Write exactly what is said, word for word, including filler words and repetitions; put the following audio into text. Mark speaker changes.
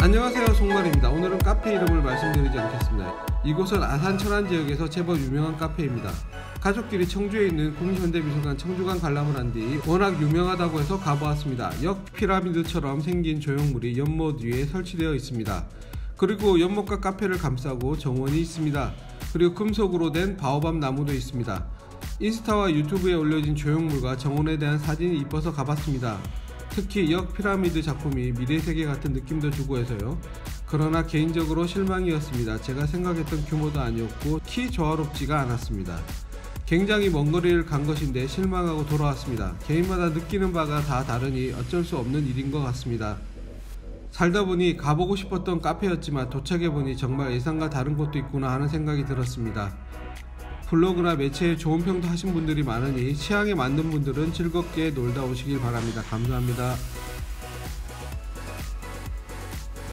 Speaker 1: 안녕하세요, 송말입니다. 오늘은 카페 이름을 말씀드리지 않겠습니다. 이곳은 아산 철안 지역에서 제법 유명한 카페입니다. 가족끼리 청주에 있는 국립현대미술관 청주관 관람을 한 뒤 워낙 유명하다고 해서 가보았습니다. 역 피라미드처럼 생긴 조형물이 연못 위에 설치되어 있습니다. 그리고 연못과 카페를 감싸고 정원이 있습니다. 그리고 금속으로 된 바오밥 나무도 있습니다. 인스타와 유튜브에 올려진 조형물과 정원에 대한 사진이 이뻐서 가봤습니다. 특히 역 피라미드 작품이 미래세계 같은 느낌도 주고 해서요. 그러나 개인적으로 실망이었습니다. 제가 생각했던 규모도 아니었고 키 조화롭지가 않았습니다. 굉장히 먼 거리를 간 것인데 실망하고 돌아왔습니다. 개인마다 느끼는 바가 다 다르니 어쩔 수 없는 일인 것 같습니다. 살다 보니 가보고 싶었던 카페였지만 도착해보니 정말 예상과 다른 곳도 있구나 하는 생각이 들었습니다. 블로그나 매체에 좋은 평도 하신 분들이 많으니 취향에 맞는 분들은 즐겁게 놀다 오시길 바랍니다. 감사합니다.